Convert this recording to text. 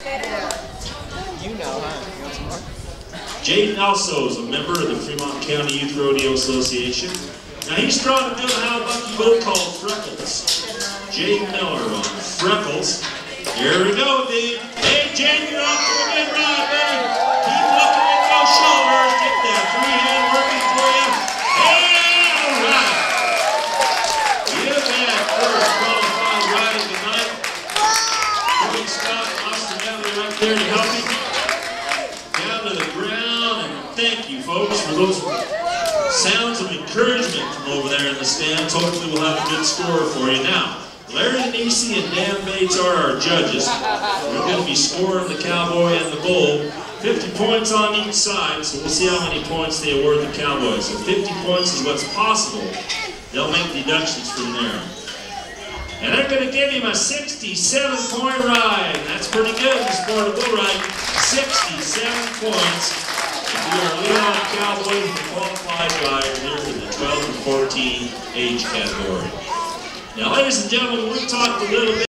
You know, huh? You want some more? Jaden also is a member of the Fremont County Youth Rodeo Association. Now he's drawn a how lucky goat called Freckles. Jaden Miller on Freckles. Here we go, Dave. Hey, Jaden, you're off to a good ride, buddy. Keep looking at those shoulders. Get that free hand working for you. Hey, all right. You've had first qualified ride of the night. Cody Scott lost the family right there to help him. Down to the ground, and thank you, folks, for those sounds of encouragement from over there in the stands. Hopefully we'll have a good score for you. Now, Larry Nisi and Dan Bates are our judges. We're going to be scoring the Cowboy and the Bull. 50 points on each side, so we'll see how many points they award the Cowboys. So 50 points is what's possible. They'll make deductions from there. And they're going to give him a 67-point ride. That's pretty good in the sport of bull riding. 67 points. If you are a Leon Cowboy, the qualified rider here in the 12 and 14 age category. Now, ladies and gentlemen, we talked a little bit.